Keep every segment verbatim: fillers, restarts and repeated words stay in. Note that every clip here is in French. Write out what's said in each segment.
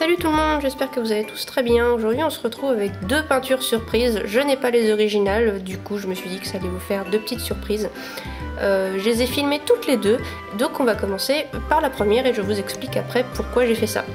Salut tout le monde, j'espère que vous allez tous très bien. Aujourd'hui on se retrouve avec deux peintures surprises. Je n'ai pas les originales, du coup je me suis dit que ça allait vous faire deux petites surprises. Euh, je les ai filmées toutes les deux, donc on va commencer par la première et je vous explique après pourquoi j'ai fait ça.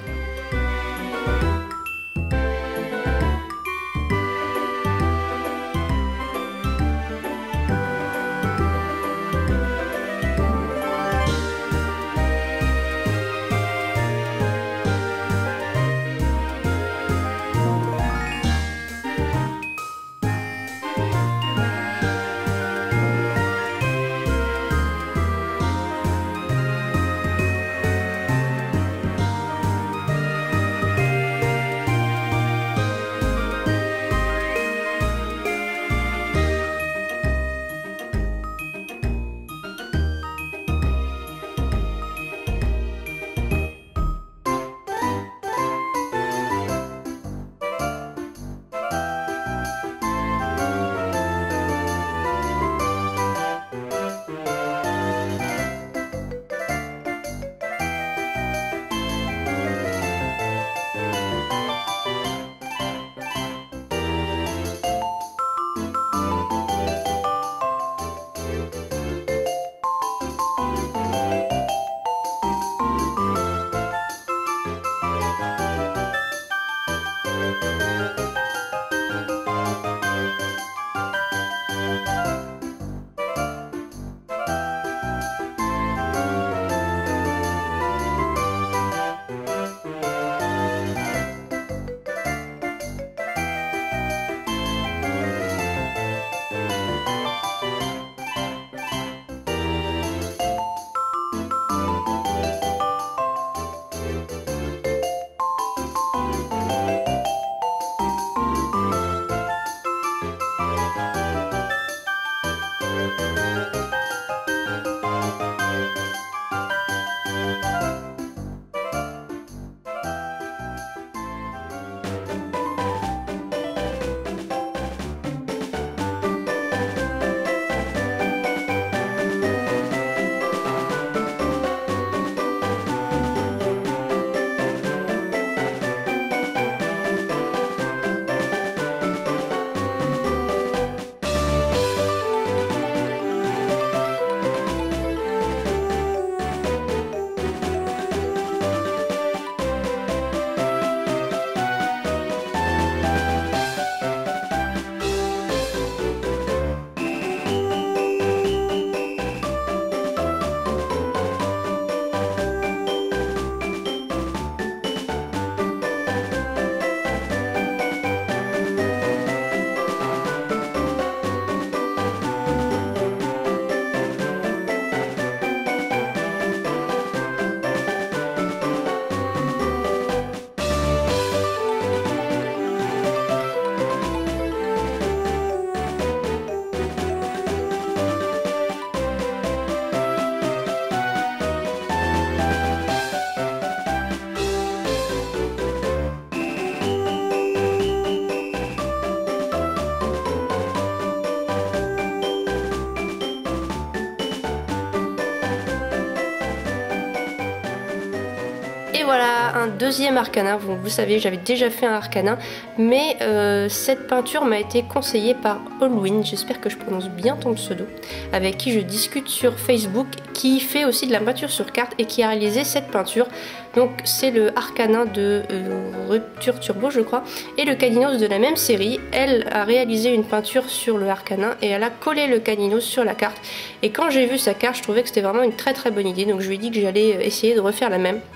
Et voilà un deuxième arcana. Vous, vous savez, j'avais déjà fait un arcana, mais euh, cette peinture m'a été conseillée par Allwin, j'espère que je prononce bien ton pseudo, avec qui je discute sur Facebook, qui fait aussi de la peinture sur carte et qui a réalisé cette peinture. Donc c'est le arcana de euh, Rupture Turbo je crois, et le Caninos de la même série. Elle a réalisé une peinture sur le arcana et elle a collé le Caninos sur la carte. Et quand j'ai vu sa carte, je trouvais que c'était vraiment une très très bonne idée, donc je lui ai dit que j'allais essayer de refaire la même.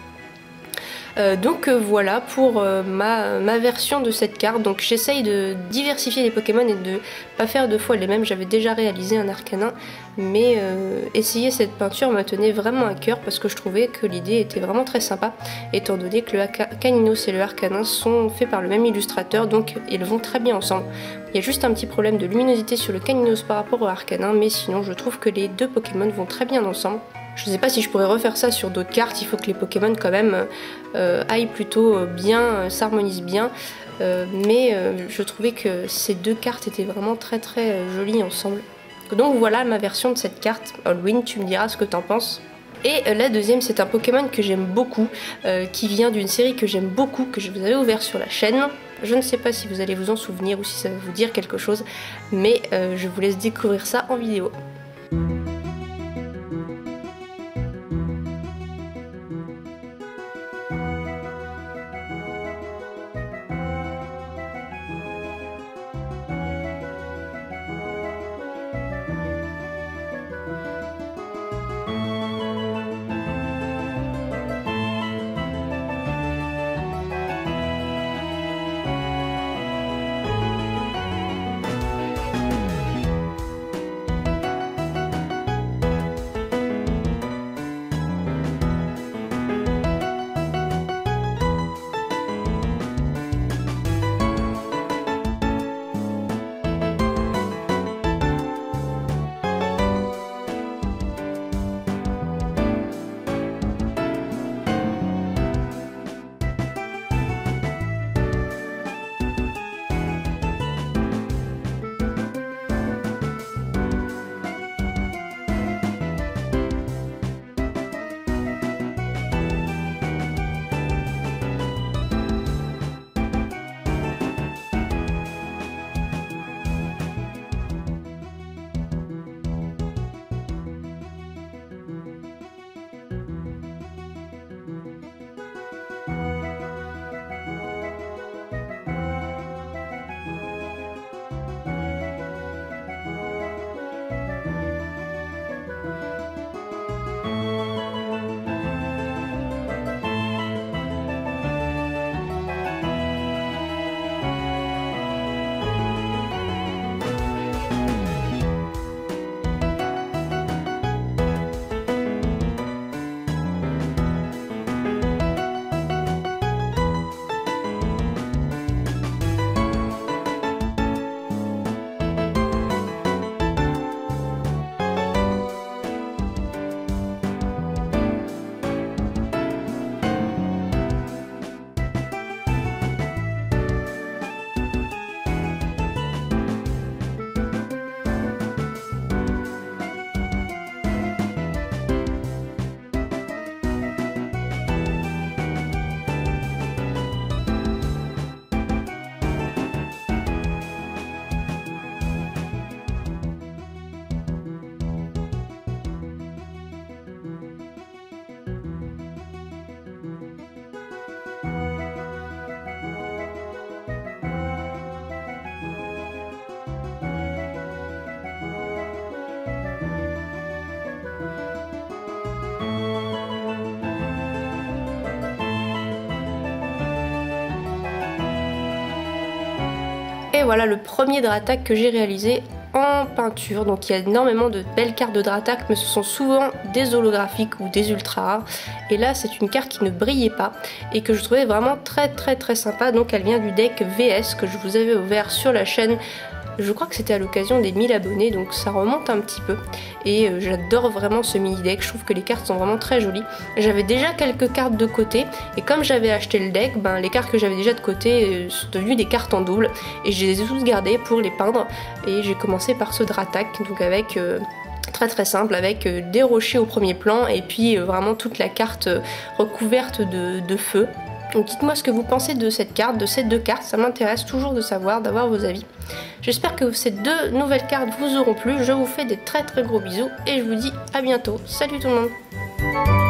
Euh, donc euh, voilà pour euh, ma, ma version de cette carte. Donc j'essaye de diversifier les Pokémon et de pas faire deux fois les mêmes. J'avais déjà réalisé un arcanin, mais euh, essayer cette peinture me tenait vraiment à cœur parce que je trouvais que l'idée était vraiment très sympa, étant donné que le Caninos et le arcanin sont faits par le même illustrateur, donc ils vont très bien ensemble. Il y a juste un petit problème de luminosité sur le Caninos par rapport au arcanin, mais sinon je trouve que les deux Pokémon vont très bien ensemble. Je ne sais pas si je pourrais refaire ça sur d'autres cartes, il faut que les Pokémon quand même euh, aillent plutôt bien, euh, s'harmonisent bien. Euh, mais euh, je trouvais que ces deux cartes étaient vraiment très très jolies ensemble. Donc voilà ma version de cette carte. Allwin, tu me diras ce que t'en penses. Et euh, la deuxième, c'est un Pokémon que j'aime beaucoup, euh, qui vient d'une série que j'aime beaucoup, que je vous avais ouvert sur la chaîne. Je ne sais pas si vous allez vous en souvenir ou si ça va vous dire quelque chose, mais euh, je vous laisse découvrir ça en vidéo. Et voilà le premier Dratak que j'ai réalisé en peinture. Donc il y a énormément de belles cartes de Dratak, mais ce sont souvent des holographiques ou des ultra rares. Et là c'est une carte qui ne brillait pas et que je trouvais vraiment très très très sympa. Donc elle vient du deck V S que je vous avais ouvert sur la chaîne. Je crois que c'était à l'occasion des mille abonnés, donc ça remonte un petit peu. Et euh, j'adore vraiment ce mini deck, je trouve que les cartes sont vraiment très jolies. J'avais déjà quelques cartes de côté, et comme j'avais acheté le deck, ben, les cartes que j'avais déjà de côté euh, sont devenues des cartes en double. Et je les ai toutes gardées pour les peindre. Et j'ai commencé par ce Dratak, donc avec... Euh, très très simple, avec euh, des rochers au premier plan, et puis euh, vraiment toute la carte euh, recouverte de, de feu. Donc dites-moi ce que vous pensez de cette carte, de ces deux cartes, ça m'intéresse toujours de savoir, d'avoir vos avis. J'espère que ces deux nouvelles cartes vous auront plu, je vous fais des très très gros bisous et je vous dis à bientôt. Salut tout le monde!